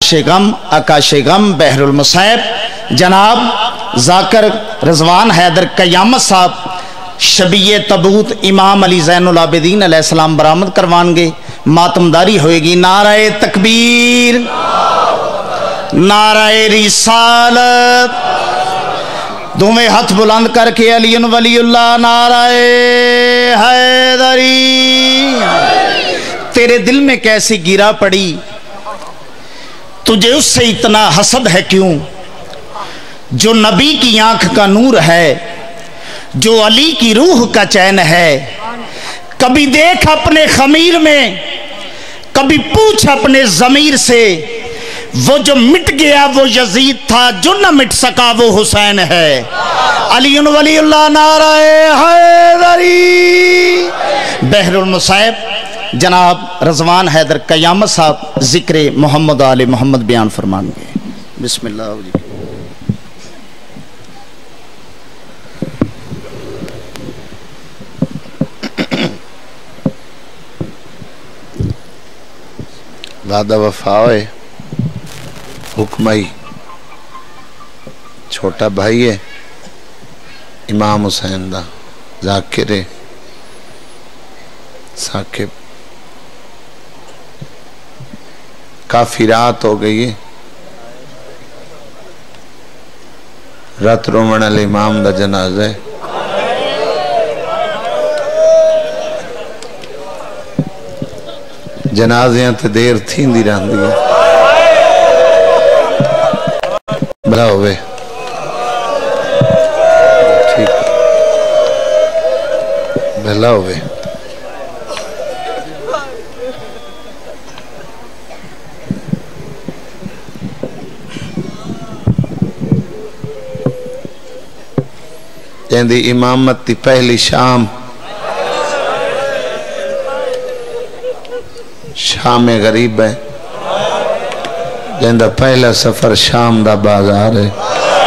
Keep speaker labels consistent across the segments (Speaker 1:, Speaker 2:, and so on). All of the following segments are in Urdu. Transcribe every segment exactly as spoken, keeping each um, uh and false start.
Speaker 1: غم آکاش غم بحر المصائب جناب ذاکر رضوان حیدر قیامت صاحب شبیہ تبوت امام علی زین العابدین علیہ السلام برآمد کروان گے، ماتمداری ہوئے گی۔ نعرہ تکبیر، نعرہ رسالت، دومیں ہاتھ بلند کر کے علی ولی اللہ نعرہ حیدری۔ تیرے دل میں کیسی گرا پڑی، تجھے اس سے اتنا حسد ہے کیوں؟ جو نبی کی آنکھ کا نور ہے، جو علی کی روح کا چین ہے، کبھی دیکھ اپنے خمیر میں، کبھی پوچھ اپنے ضمیر سے، وہ جو مٹ گیا وہ یزید تھا، جو نہ مٹ سکا وہ حسین ہے۔ علی ولی اللہ نعرہ حیدری۔ بحر المصائب جناب رضوان حیدر قیامت صاحب ذکر محمد آل محمد بیان فرمان گے۔ بسم اللہ علیہ۔
Speaker 2: وعدہ وفا ہوئے، حکمائی چھوٹا بھائی ہے امام حسین دا، ذاکر ثاقب۔ کافی رات ہو گئی ہے، رات رومن علی امام دا جنازہ ہے۔ جنازیاں تے دیر تھین دی رہن دی بھلا ہوئے ٹھیک بھلا ہوئے۔ جہندی امامت تی پہلی شام، شام غریب ہے، جہندہ پہلا سفر شام دا بازار ہے۔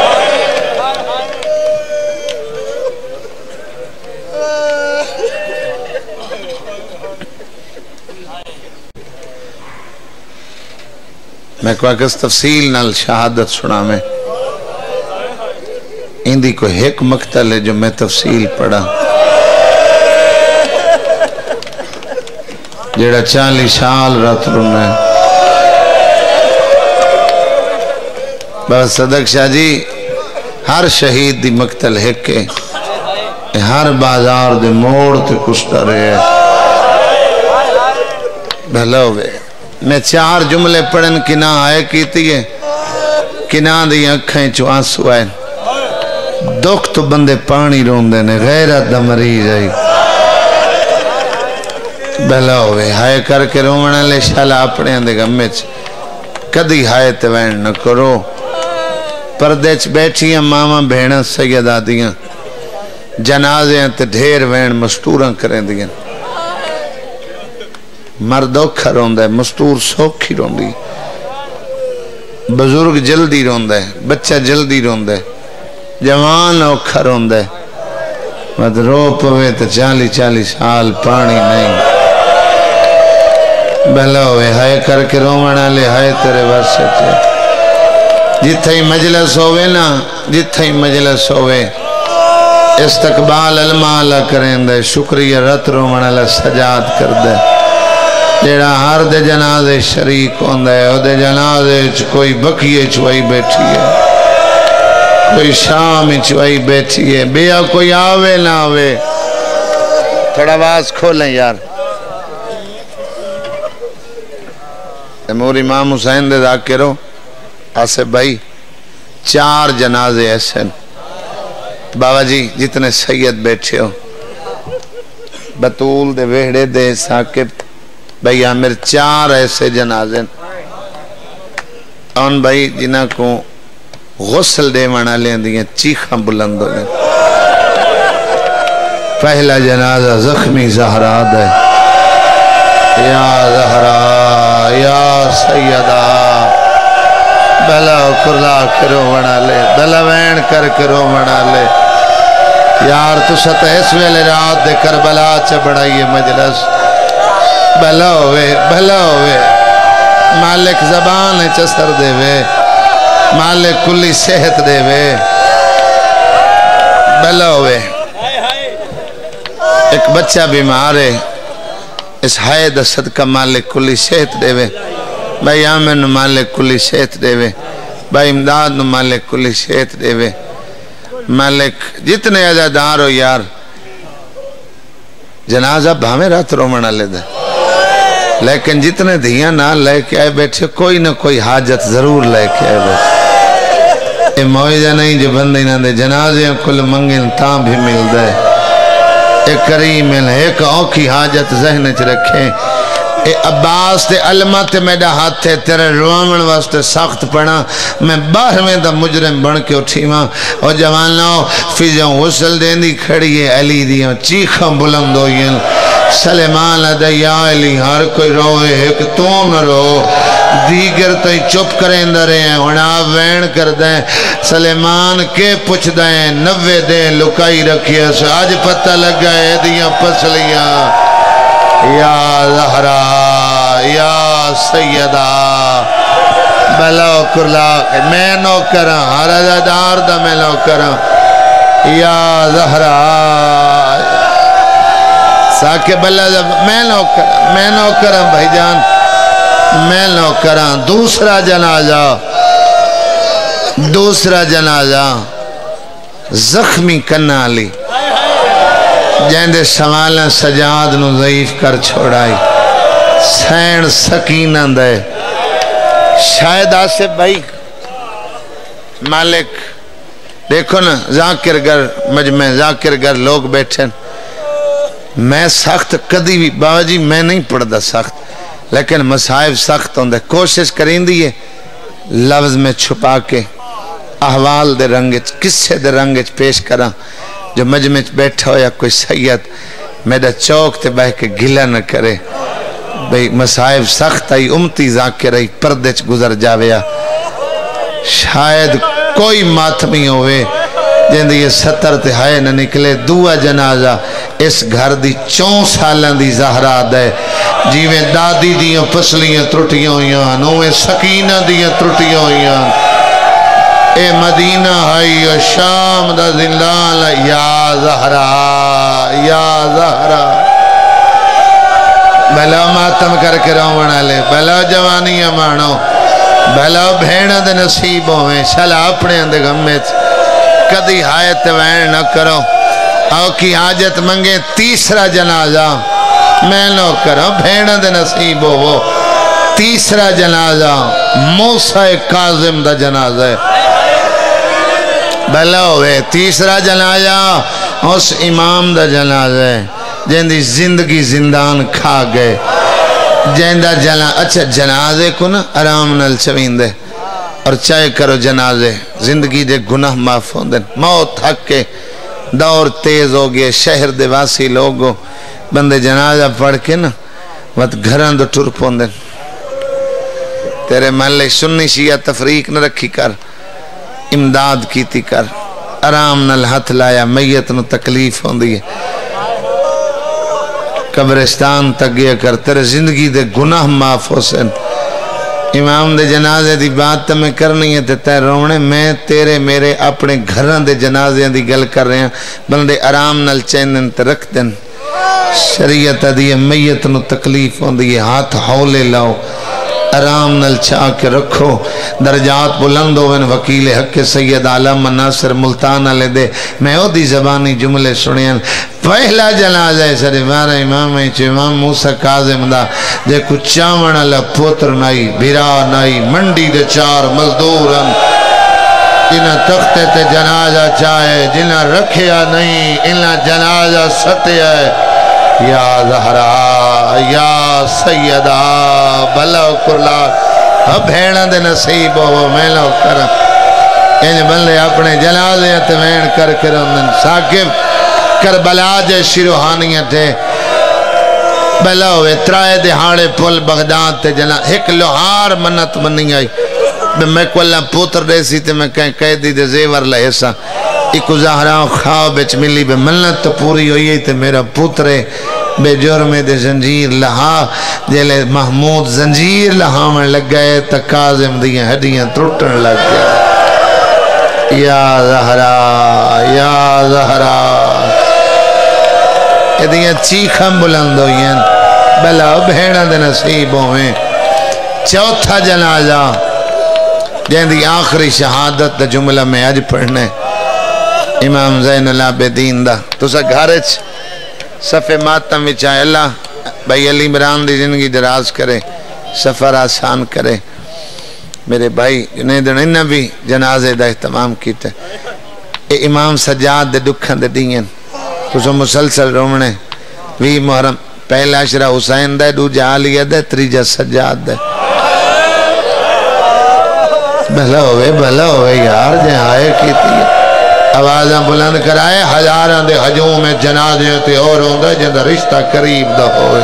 Speaker 2: میں کوئی کس تفصیل نال شہادت سنا میں اندھی کوئی ایک مقتل ہے جو میں تفصیل پڑھا، جیڑا چالی سال رات رونا ہے۔ بابا صدق شاہ جی ہر شہید دی مقتل ہے کہ ہر بازار دے موڑ تے کشتا رہے ہیں۔ بھلا ہوئے میں چار جملے پڑھن کی نہ آئے کیتی ہے، کی نہ دی اکھیں چو آنسو آئے، دکھ تو بندے پانی رون دینے، غیرت دا مریض آئی۔ بھلا ہوئے ہائے کر کے رومنا لے شالا اپنے اندے گمچ کدی ہائے توین نہ کرو۔ پردے چ بیٹھیاں ماما بھیڑا سیدہ دیاں، جنازیاں تے ڈھیر وین مستوراں کریں دیاں۔ مرد اوکھا روندہ ہے، مستور سوکھی روندی، بزرگ جلدی روندہ ہے، بچہ جلدی روندہ ہے، جوان اوکھا روندہ ہے۔ مد رو پوے تو چالی چالی سال پانی نہیں۔ بھلا ہوئے ہائے کر کے رومنا لے ہائے تیرے ورسے تھے۔ جتھا ہی مجلس ہوئے نا، جتھا ہی مجلس ہوئے استقبال المالا کریں دے، شکریہ رت رومنا لے سجاد کر دے۔ جیڑا ہر دے جنازے شریک ہوں دے، او دے جنازے کوئی بکیے چوائی بیٹھی ہے، کوئی شامی چوائی بیٹھی ہے، بیا کوئی آوے نہ آوے۔ تھوڑا آواز کھولیں یار۔ امور امام حسین دے ذاکروں آسے بھائی چار جنازے ایسے، بابا جی جتنے سید بیٹھے ہو، بطول دے ویڑے دے ثاقب بھائی عامر، چار ایسے جنازے ان بھائی جنہ کو غسل دے منا لیں دیئے چیخاں بلند ہو گئے۔ پہلا جنازہ زخمی زہراد ہے، یا زہرا یا سیدہ، بلا کرلا کرو بنا لے، بلا وین کر کرو بنا لے۔ یار تو ست اس ویلے رات دے کربلا چا بڑھائیے مجلس، بھلا ہوئے بھلا ہوئے مالک زبان چسر دے وے مالک کلی صحت دے وے بلا ہوئے ایک بچہ بیمار ہے اس حید صدقہ مالک کلی صحت دے وے بھائی آمین مالک کلی صحت دے وے بھائی امداد نو مالک کلی صحت دے وے مالک جتنے عزادار ہو یار جنازہ بھامے رات رومنا لے دے لیکن جتنے دھیاں نہ لے کے آئے بیٹھے کوئی نہ کوئی حاجت ضرور لے کے آئے بیٹھے اے موئیجہ نہیں جو بندی نہ دے جنازے کل منگن تاں بھی مل دے اے کریم ایک اوکی حاجت ذہن چ رکھیں اے عباس تے علمہ تے میڈا ہاتھ تے تیرے روامن واسطے سخت پڑا میں باہر میں دا مجرم بن کے اٹھی ماں اور جواناؤ فیجاں غسل دین دی کھڑی ہے علی دیاں چیخاں بلند ہوئیں سلیمان ادھیا علی ہر کوئی روئے ایک تو نہ رو دیگر تو ہی چپ کریں درے ہیں ہونا وین کر دیں سلیمان کے پچھ دیں نوے دیں لکائی رکھئے سے آج پتہ لگ گئے دیاں پسلیاں یا زہرا یا سیدہ بلو کرلا میں نو کرا ہر عزادار دا میں نو کرا یا زہرا ساکے بلہ میں نو کرا میں نو کرا بھائی جان میں نو کرا دوسرا جنازہ دوسرا جنازہ زخمی کرنا لی جیندے سوالیں سجاد نو ضعیف کر چھوڑائی سین سکینہ دے شاید آصف بھائی مالک دیکھو نا ذاکر گر مجمع ذاکر گر لوگ بیٹھے میں سخت کدی بھی بابا جی میں نہیں پڑھ دا سخت لیکن مسائب سخت ہوں دے کوشش کریں دیئے لفظ میں چھپا کے احوال دے رنگچ کسے دے رنگچ پیش کرا جو مجمع بیٹھا ہو یا کوئی سید میرا چوک تے بہ کے گلہ نہ کرے بھئی مسائب سخت آئی امتی ذاکر آئی پردچ گزر جاویا شاید کوئی ماتمی ہوئے جن یہ ستر تہائے نہ نکلے دعا جنازہ اس گھر دی چون سالن دی زہرہ دے جیویں دادی دیاں پسلیاں ترٹیاں ہویاں نویں سکینہ دیاں ترٹیاں ہویاں اے مدینہ ہے یا شام دا زندان یا زہرہ یا زہرہ بھلا ماتم کر کے رومنا لے بھلا جوانیاں مانو بھلا بھیڑا دے نصیب ہوئے شلا اپنے اندے غمیت کدی حایت وین نہ کرو او کی حاجت منگے تیسرا جنازہ میں نو کرو بھیڑا دے نصیب ہو تیسرا جنازہ موسیٰ کاظم دا جنازہ بھلا ہوئے تیسرا جنازہ اس امام دا جنازہ جن دی زندگی زندان کھا گئے جن دا جنازہ اچھا جنازے کو نا آرام نل چوین دے اور چاہے کرو جنازے زندگی دے گناہ معاف ہوں دے موت حق کے دور تیز ہو گئے شہر دے واسی لوگوں بندے جنازہ پڑھ کے نا وقت گھران دو ٹرپ ہوں دے تیرے محلے سنی شیعہ تفریق نہ رکھی کر امداد کیتی کر آرام نل ہاتھ لایا میت نو تکلیف ہوں دیئے قبرستان تک گیا کر تیرے زندگی دے گناہ معاف ہو سن امام دے جنازے دی بات تے میں کرنی ہے تے رونے میں تیرے میرے اپنے گھران دے جنازے دی گل کر رہے ہیں بندے آرام نل چینن تے رکھ دن شریعت دیئے میت نو تکلیف ہوں دیئے ہاتھ حولے لاؤ آرام نل چاہ کے رکھو درجات بلند ہوئن وکیل حق سید عالم ناصر ملتانہ لے دے میں او دی زبانی جملے سنین پہلا جنازہ ہے سر بارہ امام ایچ امام موسیٰ کاظم دا جے کچھ چاون اللہ پوتر نائی بھیرا نائی منڈی دے چار مزدورن جنہ تختے تے جنازہ چاہے جنہ رکھیا نہیں انہ جنازہ ستیا ہے یا زہرا یا سیدہ بلو کرلا بھیڑا دے نصیب ہو میں لو کرم ان بلے اپنے جنازے اتوین کر کے رندن ساکب کربلا جے شروحانیت ہے بلو اترائے دہاڑے پل بغداد تے جنا ایک لوہار منت منی آئی میں کو اللہ پوتر ریسی تے میں کہیں قیدی دے زیور لہسا ایک زہرا خواب اچ ملی بے منت تو پوری ہوئی تے میرا پوترے بے جرمے دے زنجیر لہا جلے محمود زنجیر لہاون لگ گئے تا کاظم دیاں ہڈیاں ٹوٹن لگ گئے یا زہرا یا زہرا ادیاں چیخاں بلند ہوئیں بلا بھیڑاں دے نصیب ہوئیں چوتھا جنازہ جہاں دی آخری شہادت دا جملہ میں آج پڑھنے امام زین العابدین دا تو سا گھارچ صفحے ماتم وچائے اللہ بھائی علی عمران دی زندگی دراز کرے سفر آسان کرے میرے بھائی جنید انہوں بھی جنازے دا اہتمام کیتے اے امام سجاد دے دکھن دے دین تو سو مسلسل رومنے وی محرم پہلا عشرہ حسین دے دو جالیہ دے تریجہ سجاد دے بھلا ہوئے بھلا ہوئے یار جہاں آئے کیتی ہے آوازاں بلند کرائے ہزاراں دے حجوں میں جنازے تے اور ہوندہ جندہ رشتہ قریب دا ہوئے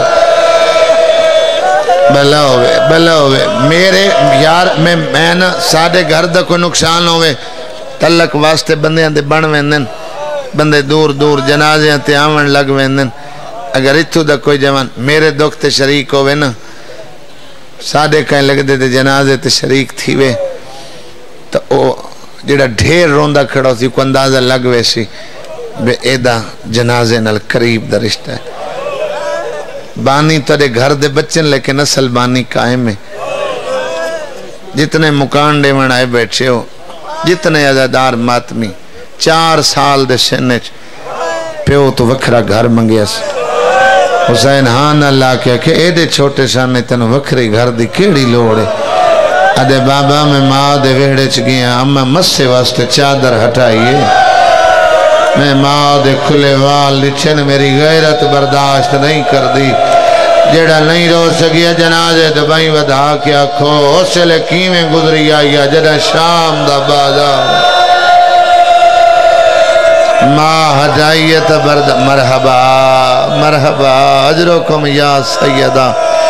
Speaker 2: بھلا ہوئے بھلا ہوئے میرے یار میں میں نا ساڑھے گھر دا کوئی نقصان ہوئے تلک واسطے بندیاں دے بن ویندن بندے دور دور جنازے تے آمن لگ ویندن اگر اتھو دا کوئی جوان میرے دکھ تے شریک ہوئے نا ساڑھے کہیں لگ دے تے جنازے تے شریک تھی وے تو او جڑا ڈھیر روندہ کھڑا تھی کو اندازہ لگ ویسی بے ایدہ جنازے نال قریب دا رشتہ ہے بانی تڑے گھر دے بچن لیکن اصل بانی قائم ہے جتنے مکان دے من آئے بیٹھے ہو جتنے عزادار ماتمی چار سال دے سنچ پیو تو وکھرا گھر منگیا سی حسین ہاں اللہ کیا کہ اے دے چھوٹے شانے تنو وکھری گھر دی کیڑی لوڑے ادھے بابا میں ماں دے ویڑے چگیاں اما مسے واسطے چادر ہٹائیے میں ماں دے کھلے وال لچھن میری غیرت برداشت نہیں کر دی جیڑا نہیں رو سکیا جنازے دبائیں ودھا کیا کھو حسلے کیمیں گزری آئیا جڑا شام دا بازار ماں ہٹائیت برد مرحبا مرحبا اجرکم یا سیدہ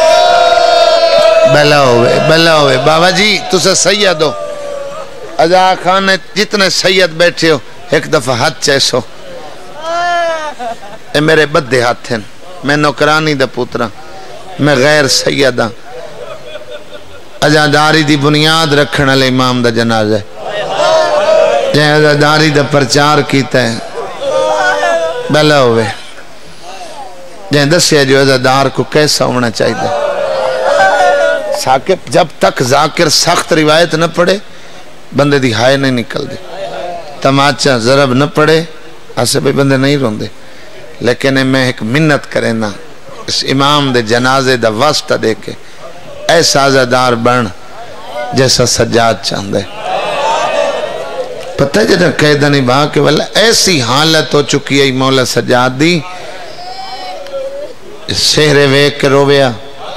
Speaker 2: بلا ہوئے بلا ہوئے بابا جی تُسے سید ہو ازا خان نے جتنے سید بیٹھے ہو ایک دفعہ ہاتھ چیسو اے میرے بدے ہاتھ ہیں میں نوکرانی دا پوترا میں غیر سید ہاں ازاداری دی بنیاد رکھن والے امام دا جنازہ ہے جہاں ازاداری دا پرچار کیتا ہے بلا ہوئے جہاں دسیا جو ازادار کو کیسا ہونا چاہیے جب تک ذاکر سخت روایت نہ پڑے بندے دی ہائے نہیں نکل دے تماچا ضرب نہ پڑے ایسے بھی بندے نہیں رون دے لیکن میں ایک منت کرے نا اس امام دے جنازے دا واسطہ دے کے ایسا عزادار بن جیسا سجاد چاندے پتہ ہے جنہا قیدہ نہیں بہا کہ واللہ ایسی حالت ہو چکی ہے مولا سجاد دی شہرے ویک کے رویا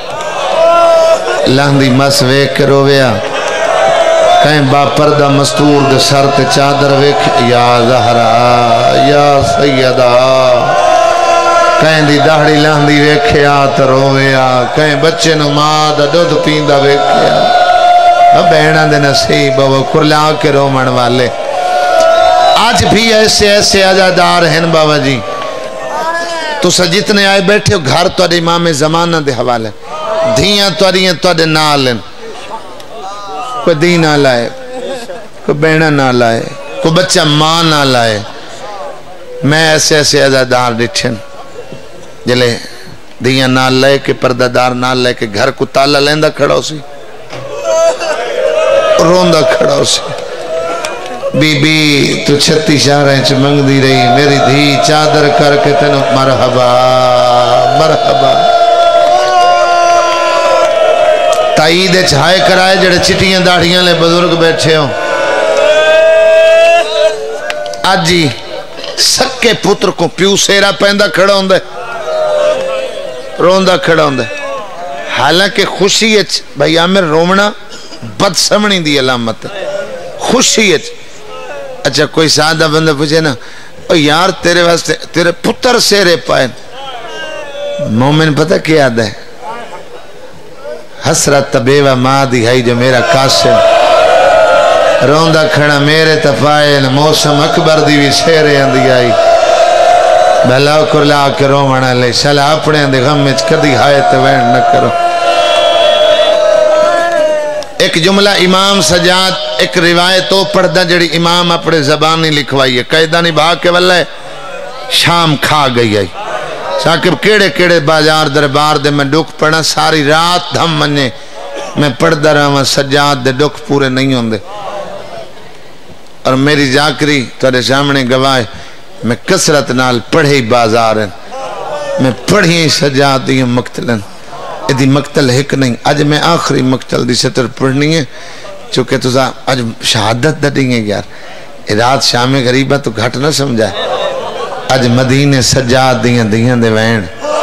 Speaker 2: لہندی مس ویک کے رویا کہیں با پردہ مستور دے سر تے چادر ویک یا زہرا یا سیدہ کہیں دی دہڑی لہندی ویکھیا تو رویا کہیں بچے نو ماں دا دودھ پیندہ ویکھیا بہنہ دے نصیب وہ کرلا کے رومن والے آج بھی ایسے ایسے عزادار ہیں بابا جی تو سا جتنے آئے بیٹھے ہو گھر تو اڈے امام زمانہ دے حوالے دھیاں تو اڈیاں تو اڈے نال ہیں کوئی دی نہ لائے کوئی بہنہ نہ لائے کوئی بچہ ماں نہ لائے میں ایسے ایسے عزادار ڈٹھن جلے دیاں نہ لائے کہ پردہ دار نہ لائے کہ گھر کو تالا لیندہ کھڑا ہو سی روندہ کھڑا ہو سی بی بی تو چھتی شاریں چھ منگ دی رہی میری دھی چادر کر کے تنو مرحبا مرحبا تائید چھائے کرائے جڑے چٹیاں داڑھیاں لے بزرگ بیٹھے ہوں آج جی سکے پتر کو پیو سیرا پہندہ کھڑا ہوں دے روندہ کھڑا ہوں دے حالانکہ خوشی ہے بھائی آمیر رومنا بد سمنی دی علامت خوشی ہے اچھا کوئی سادہ بندہ پوچھے نا یار تیرے واسطے تیرے پتر سیرے پائیں مومن پتہ کیا دے حسرت بیوہ ماں دی ہے جو میرا قاسم روندہ کھڑا میرے تفائن موسم اکبر دی بھی سیرے اندی آئی بھلا کرلا کے رومنا لے شلا اپنے دے غم میں کدی ہائے تو وین نہ کرو. ایک جملہ امام سجاد ایک روایت تو پڑھدا جڑی امام اپنے زبانی لکھوائی ہے. قیدہ نہیں بھاگ کے واللہ شام کھا گئی آئی ساکب کیڑے کیڑے بازار دربار دے میں ڈک پڑھا ساری رات دھم منے میں پڑھدا رہا سجاد دے ڈک پورے نہیں ہوں دے. اور میری ذاکری تارے سامنے گواہ میں کسرت نال پڑھے بازار ہیں میں پڑھی سجاد دی مقتلن ادھی مقتل ہک نہیں. اج میں آخری مقتل دی سطر پڑھنی ہے چونکہ تو اج شہادت دا دیں گے یار رات شام غریبہ تو گھٹ نہ سمجھا ہے. اج مدینے سجاد دیاں دیاں دے وین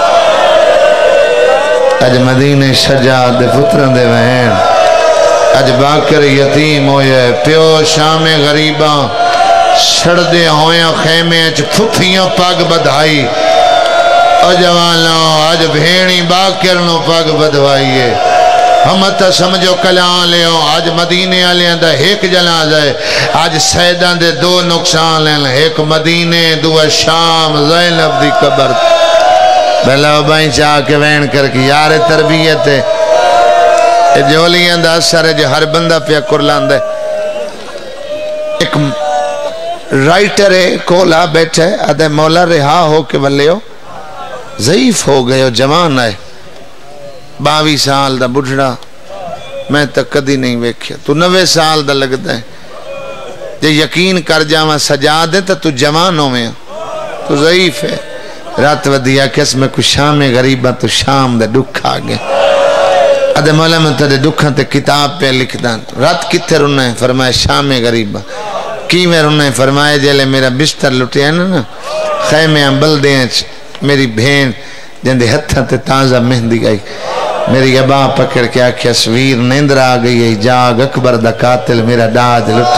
Speaker 2: اج مدینے سجاد دے پتران دے وین اج باکر یتیم ہوئے پیو شام غریباں چھڑ دے ہویاں خیمے اچ پھپھیاں پاگ بدھائی او جوانوں آج بھینی باکر نو پاگ بدھوائیے. ہم تا سمجھو کلان لے ہوں آج مدینے آلیں دا ایک جناز ہے. آج سیدان دے دو نقصان لیں ایک مدینے دو شام زینب دی قبر. بھلا بائیں چاہ کے وین کر کے یار تربیت ہے جولیاں دا اثر ہے جو ہر بندہ پہ کرلان دے. ایک رائٹر ہے کولا بیٹھے آدھے مولا رہا ہو کے بلے ہو ضعیف ہو گئے ہو جوان آئے باوی سال دا بڑھڑا میں تک کدی نہیں ویکھیا تو نوے سال دا لگتا ہے جے یقین کر جاواں سجا دے تو تو جوان ہو میں تو ضعیف ہے. رات ودیا کس میں کچھ شام غریبہ تو شام دے دکھ آگے ادھے مولا میں تیرے دکھاں تے کتاب پہ لکھ دان رات کتے رہنا ہے فرمائے شام غریبہ کی میں رہنا ہے فرمائے جلے میرا بستر لٹے ہیں نا خیمے بل دیں میری بہن جندے ہتھاں تے تازہ مہندی گئی میری ابا پکڑ کے آکھیا سویر نیندر آ گئی ہے جاگ اکبر دا قاتل میرا داج لٹی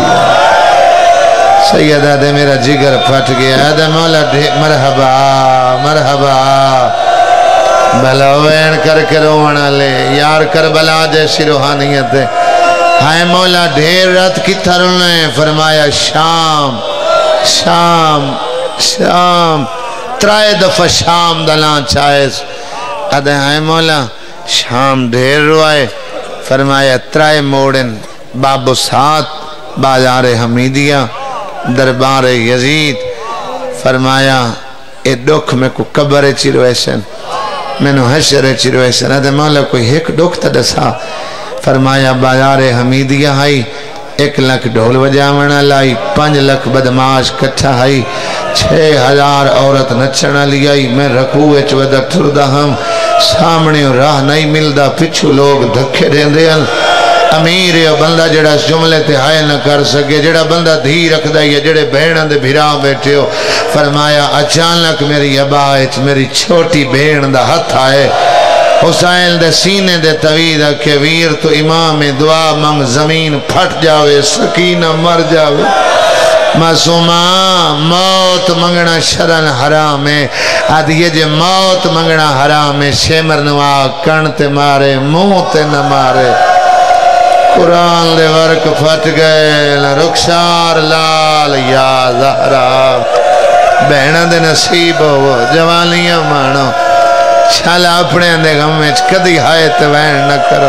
Speaker 2: سیدہ دے میرا جگر پھٹ گیا دے مولا مرحبا مرحبا بھلا وین کر کے رونا لے یار کربلا جیسی روحانیت ہے. ہائے مولا ڈھیر رات کی تھرنے فرمایا شام شام شام ترائے دفع شام دلان چاہیس ادھے ہائے مولا شام ڈھیر روائے فرمایا ترائے موڑن باب سات بازار حمیدیہ دربار یزید فرمایا اے دکھ میں کو قبر چیرو ایسن میں نو حشر چیرو ایسن ادھے مولا کوئی ایک دکھ تا دسا فرمایا بازار حمیدیہ ہائی ایک لکھ ڈھول بجامنا لائی پانچ لکھ بدماش کٹھا ہائی چھے ہزار عورت نچنا لیائی میں رکوع چودہ ٹھردہ ہم سامنے راہ نہیں ملدا پچھو لوگ دھکے دیں دیں امیر یا بندہ جڑا اس جملے تے ہائے نہ کر سکے جڑا بندہ دھی رکھ دائی ہے جڑے بہنہ دے بھیران بیٹھے ہو فرمایا اچانک میری ابائچ میری چھوٹی بہن دا ہتھ آئے حسین دے سینے دے طوید کہ ویر تو امام دعا منگ زمین پھٹ جاوے سکینہ مر جاوے معصومہ موت منگنا شرن حرام ہے آدھیے جے موت منگنا حرام ہے شیمر نوا کنتے مارے موت نہ مارے قرآن دے ورک پھٹ گئے رخسار لال یا زہرا بہنہ دے نصیب ہو جوانیاں مانو شالا اپنے اندے غم میں کدی ہائے توین نہ کرو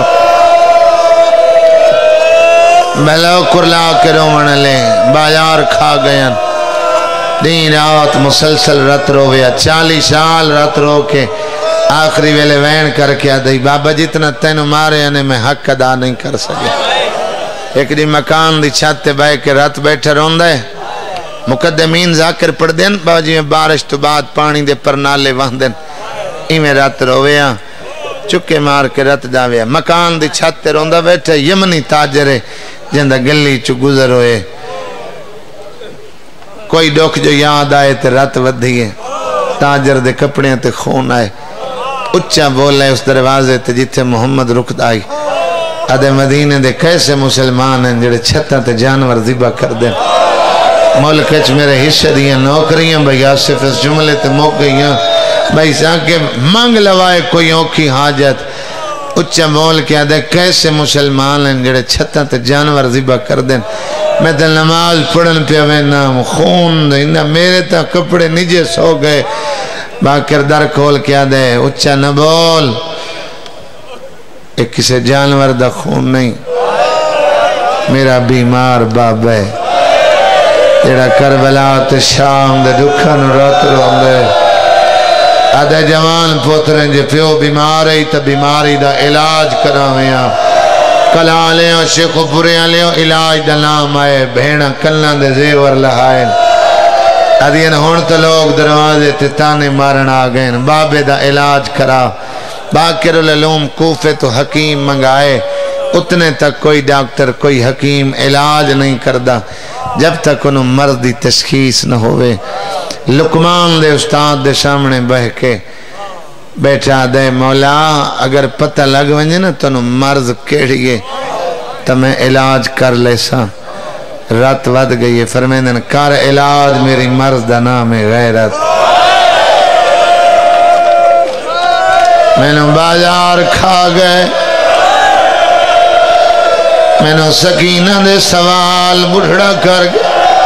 Speaker 2: بھلو کرلا کے رومن لے بازار کھا گئن دین رات مسلسل رت رو گیا چالی سال رت رو کے آخری ویلے وین کر کے آدھائی بابا جتنا تینو مارے انہیں میں حق ادا نہیں کر سکے ایک دی مکان دی چھاتے بائے کے رات بیٹھے رون دے مقدمین ذاکر پڑھ دین بابا جی میں بارش تو بعد پانی دے پر نالے وہن دین ایمیں رات رویا چکے مار کے رت جاویا مکان دی چھاتے رون دے بیٹھے یمنی تاجرے جندہ گلی چو گزر ہوئے کوئی ڈوک جو یاد آئے تے رات ودھیے تاجر دے کپڑے تے خون آئے اچھا بولے اس دروازے تے جیتے محمد رکھ آئی آدھے مدینے دے کیسے مسلمان ہیں جڑے چھتاں تے جانور ذبح کر دیں ملکچ میرے حصہ دیاں نوکریاں بھئی آصف اس جملے تے موک گئیاں بھئی سانکے مانگ لوائے کوئی اوکھی حاجت اچھا بول کے آدھے کیسے مسلمان ہیں جڑے چھتاں تے جانور ذبح کر دیں میں تے نماز پڑھن پہ وینا خون دے میرے تا کپڑے نجے سو گئے باکر در کھول کیا دے اچھا نہ بول ایک کسی جانور دا خون نہیں میرا بیمار باب ہے جیڑا کربلا تے شام دے دکھن رات رو دے آدھے جوان پوتریں جے پیو بیمار ہے تا بیماری دا علاج کراویاں کلا لیوں شیخو پوریاں لیوں علاج دا نام آئے بھیڑا کلنا دے زیور لہائیں آدھین ہون تو لوگ دروازے تے تانے مارن آگئیں بابے دا علاج کرا باکر العلوم کوفے تو حکیم منگائے اتنے تک کوئی ڈاکٹر کوئی حکیم علاج نہیں کردہ جب تک انہوں مرض دی تشخیص نہ ہوئے لقمان دے استاد دے سامنے بہ کے بیٹھا دے مولا اگر پتہ لگ ونجے نا تو انہوں مرض کیڑیے تو میں علاج کر لے سا رات ود گئی فرمیدن کار علاج میری مرض دا نام غیرت میں نے بازار کھا گئے میں نے سکینہ دے سوال بڑھڑا کر گئے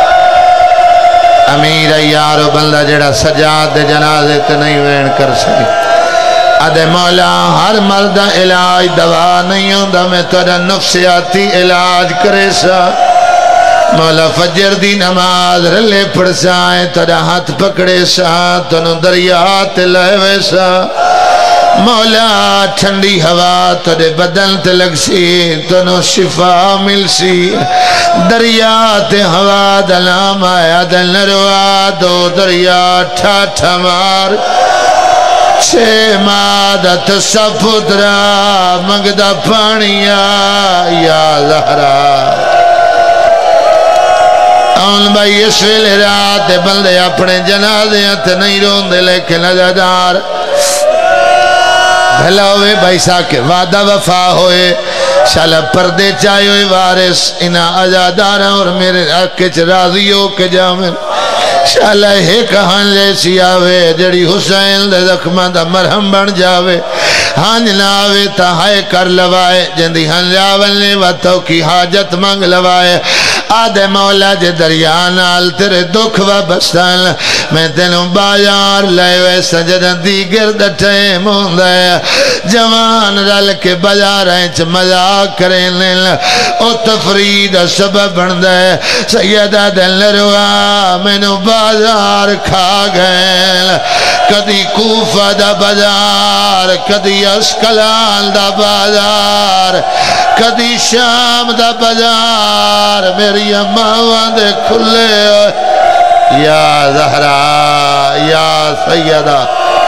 Speaker 2: امیر یارو بندہ جڑا سجاد دے جنازے تے نہیں وین کر سکی ادھے مولا ہر مردہ علاج دوا نہیں ہوندہ میں تیرا نفسیاتی علاج کرے سا مولا فجر دی نماز رلے پڑھ سائیں تیرا ہاتھ پکڑے سا تنو دریات لہوے سا مولا ٹھنڈی ہوا تیرے بدن تے لگ سی تنو شفا مل سی دریات ہوا دلام آیا دل نروا دو دریا ٹھاٹھا مار چھے مادت سپدرا مگدہ پانیا یا زہرا آن بھائی اس ویلے رات بندے اپنے جنازے تے نہیں رون دے لیکن ازادار بھلا ہوئے بھائی ساکے وعدہ وفا ہوئے شالا پردے چاہے ہوئے وارث انہا ازادارہ اور میرے آکے چھ راضی ہو کے جامن شالا ہے کہاں جیسی آوے جڑی حسین دے زخمہ دا مرہم بن جاوے ہانج ناوے تا ہائے کر لوائے جندی ہن جاولنے وطو کی حاجت مانگ لوائے آدھے مولا جے دریانال تیرے دکھ و بستان میں تینوں بازار لائے سجدن دی گرد ٹیم ہوندے جوان رل کے بازاریں چھ مزاق کریں لیل او تفرید سبب بندے سیدہ دل نروا میں نو بازار کھا گئے کدی کوفہ دا بازار کدی اسکلان دا بازار کدی شام دا بازار میری اماں دے کھلے یا زہرا یا سیدہ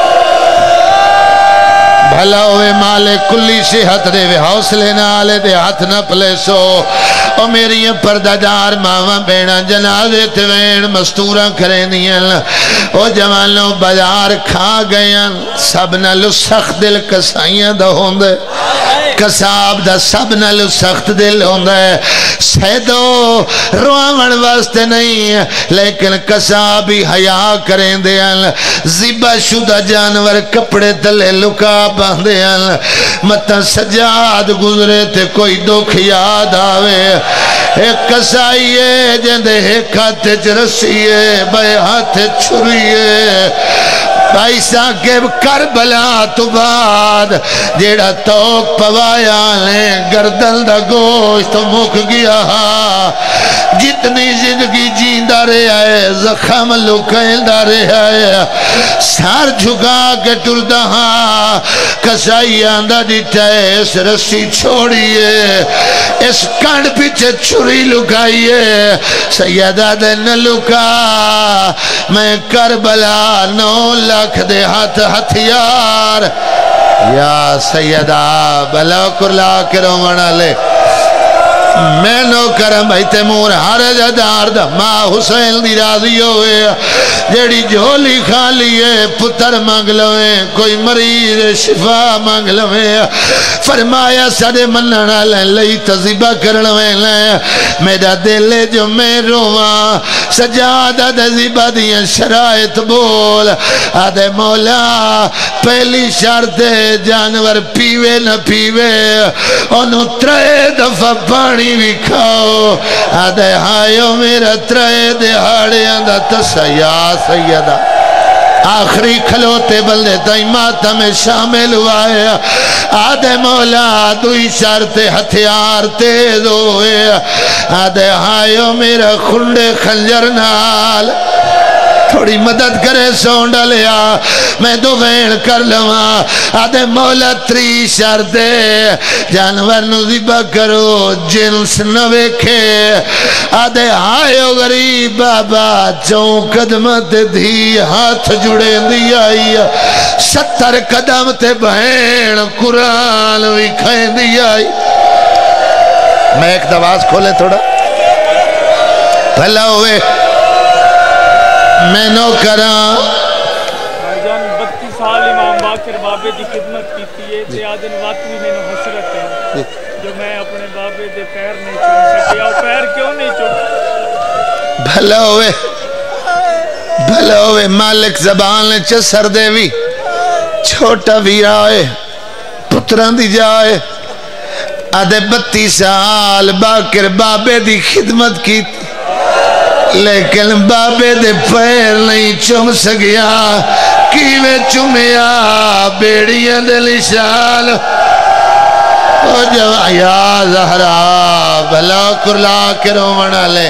Speaker 2: بھلا ہوئے مالے کلی صحت دے وے حوصلے نالے دے ہاتھ نہ پلے سو او میری پردہ دار ماما بینا جنازے تے وین مستورہ کریں دیئن او جوانوں بازار کھا گئیں سب نلو سخت دل کسائیاں دا ہوندے کساب دا سب نلو سخت دل ہوندے سیدو روامن واسطے نہیں لیکن کسابی حیاء کریں دیئن زیبہ شدہ جانور کپڑے تلے لکا باندیاں متا سجاد گزرے تے کوئی دکھ یاد آوے ایک کسائیے جندے ایک ہاتھ چرسیے بے ہاتھ چھریے ایسا کہ کربلا تو بعد جیڑا توک پوایا لیں گردن دا گوشت مک گیا جتنی زندگی جیندہ رہے آئے زخم لکھیندہ رہے آئے سار جھگا کے ٹردہ ہاں کسائی آندہ دیتا ہے اس رسی چھوڑیے اس کانڈ پیچھے چھری لکھائیے سیدہ دن لکھا میں کربلا نو لاکھ دے ہاتھ ہتھیار یا سیدہ بلا کرلا کرو منا لے میں نو کرم بھائی تیمور ہر جدار دا ماں حسین دی راضی ہوئے جیڑی جھولی کھا لیے پتر مانگ لوے کوئی مریض شفا مانگ لوے فرمایا سڑے مننا لیں لئی تذیبہ کرنوے لیں میرا دل جو میں رواں سجادہ تذیبہ دیا شرائط بول آدھے مولا پہلی شرط جانور پیوے نہ پیوے انہوں ترے دفعہ پانی پانی بھی کھاؤ آدھے ہائیو میرا ترے دہاڑے آدھا تسا یا سیدہ آخری کھلوتے بلدے تائی ماتم شامل ہوئے آدھے مولا دوئی شرط ہتھیار تیز ہوئے آدھے ہائیو میرا خنڈے خنجر نال تھوڑی مدد کرے سونڈا لیا میں دو وین کر لوا آدھے مولا تری شرطے جانور نزیبہ کرو جنس نویکھے آدھے آئیو غریب بابا چون قدمت دھی ہاتھ جڑے دی آئی ستر قدم تے بہین قرآن بھی کھائیں دی آئی میں ایک دواز کھولے تھوڑا بھلا ہوئے میں نو کراں
Speaker 3: جان بتی سال امام باقر بابے دی خدمت کی تھی تے آدن وقت بھی میں نو حسرت ہے جو میں اپنے بابے دے پیر نہیں چون سکیا اور پیر کیوں نہیں چون
Speaker 2: بھلا ہوئے بھلا ہوئے مالک زبان نے چسر دے بھی چھوٹا بھی آئے پتران دی جائے آدھے بتی سال باقر بابے دی خدمت کی لیکن بابے دے پیر نہیں چم سگیا کیویں چمیا بیڑیاں دے لشال او جو یا زہرا بھلا کرلا کے رومنا لے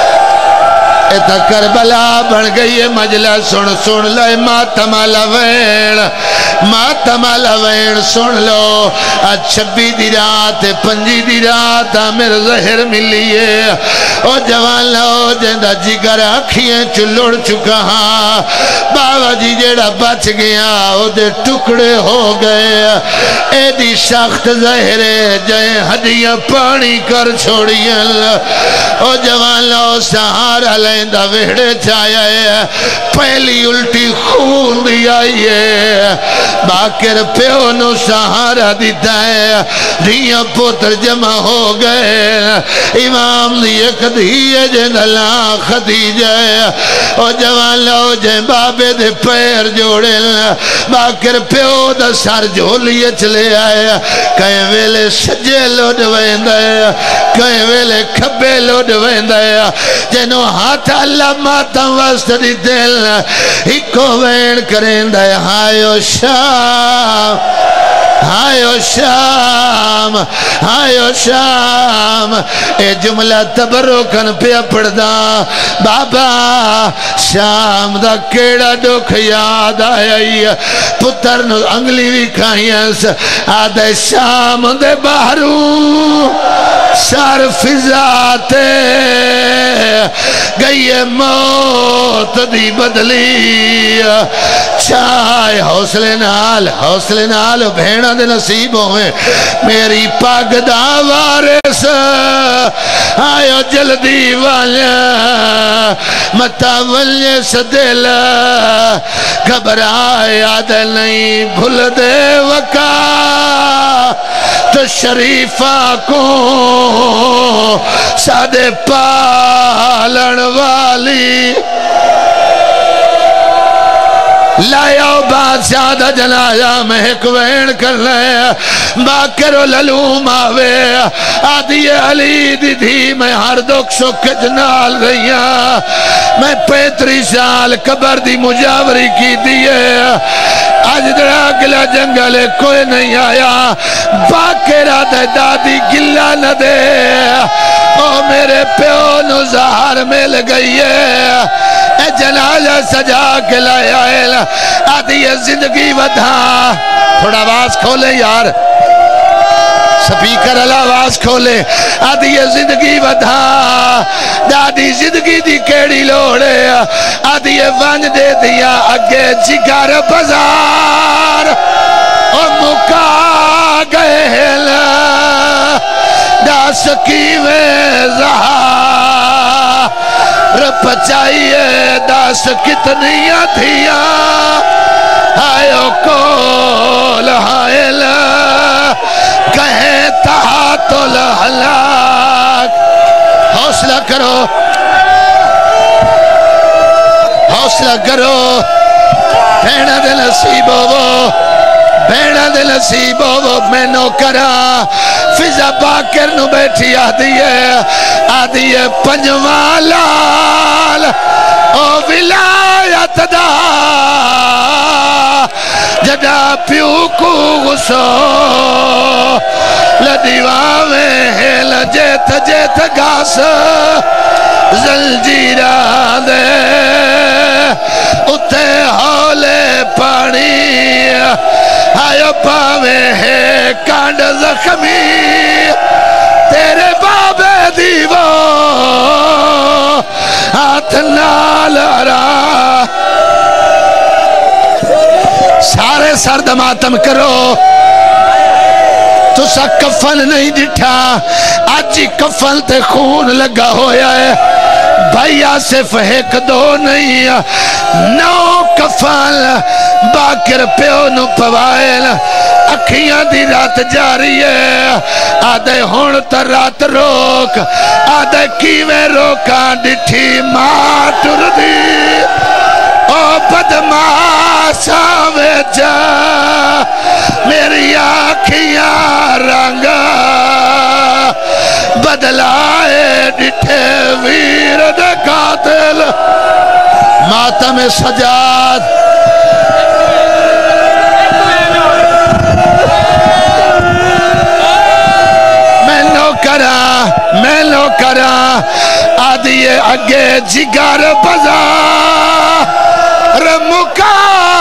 Speaker 2: ایتا کربلا بن گئی مجلہ سن سن لے ماتم لوین ماتم لوین سن لو چھبی دی رات پنجی دی رات آمیر زہر ملیے او جوان لو جندہ جگر آکھیں چلوڑ چکا ہاں بابا جی جیڑا بچ گیا او دے ٹکڑے ہو گئے اے دی شخت زہرے جائیں ہڈیاں پانی کر چھوڑیاں او جوان لو سہارا لیں دا ویڑے چایا ہے پہلی الٹی خون دی آئی ہے باکر پیو نو سہارا دیتا ہے دیاں پوتر جمع ہو گئے امام دی ایک دیئے جن اللہ خدیجہ ہے او جوان لو جن بابے دے پیر جوڑے باکر پیو دا سر جھولیے چلے آئے کہیں ویلے سجے لوڈ ویندہ ہے کہیں ویلے کھبے لوڈ ویندہ ہے جنو ہاتھ اللہ ماتم وست دی دل ہکو وین کریں دے ہائیو شام ہائیو شام ہائیو شام اے جملہ تبرکن پہ پڑھدا بابا شام دا کیڑا دکھ یاد آئی پتر نو انگلی بھی کھائیاں آدھے شام دے باہروں سار فضاتے گئی موت دی بدلی چاہے حوصلے نال حوصلے نال بھیڑا دے نصیب ہوئے میری پاگ دا وارث آئیو جلدی والا متا ولی سدل گھبرائے یاد نہیں بھول دے وکا تو شریفہ کو سادے پالن والی لائیو بادشاہ دا جنازہ میں ایک وین کر لے باکر و للوم آوے آدھی علی دی دی میں ہر دکھ سکھ جنال رہیاں میں پیتری سال قبر دی مجاوری کی دیئے آج درہ گلہ جنگلے کوئی نہیں آیا باکر آدھے دادی گلہ نہ دے او میرے پیو نو زہر مل گئی ہے اے جنازہ سجا کے لائے آئے آدھی زندگی ودھا تھوڑا آواز کھولے یار سپیکر اللہ آواز کھولے آدھی زندگی ودھا دادی زندگی دی کیڑی لوڑے آدھی ونج دے دیا اگے جگر بزار او مکا گئے دا سکیویں زہار رب چاہیے داس کتنیاں تھیاں آئیو کول حائل کہیں تحت الحلاک حوصلہ کرو حوصلہ کرو بھیڑا دے نصیب ہو بیڑا دے نصیب ہو میں نو کرا فضا باکر نو بیٹھی آدھی ہے آدھی ہے پنجواں لال او ولایت دا جدا پیو کو غصو لدیواں میں ہیل جیت جیت گاس زنجیرہ دے اتے ہولے پانی آیا پاوے ہے کانڈ زخمی تیرے بابے دیوو ہاتھ نال را سارے سرد ماتم کرو تو سا کفن نہیں ڈٹھا آجی کفن تے خون لگا ہویا ہے بھائی آصف ایک دو نہیں نو کفن باکر پیو نو پوائل اکھیاں دی رات جاری ہے آدھے ہون تا رات روک آدھے کیویں روکاں ڈٹھی ماں ٹر دی او بدماسا ویجا میری آنکھیاں رنگا بدلائے ڈٹھے ویر دے قاتل ماتم سجاد میں نو کرا میں نو کرا آدھیے اگے جگر بزا رمکا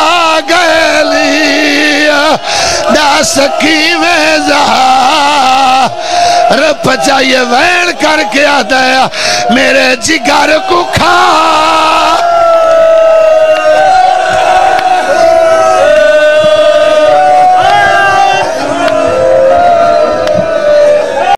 Speaker 2: گیلی دا سکی میں زہا رب چاہیے وین کر کے آدھایا میرے جگر کو کھا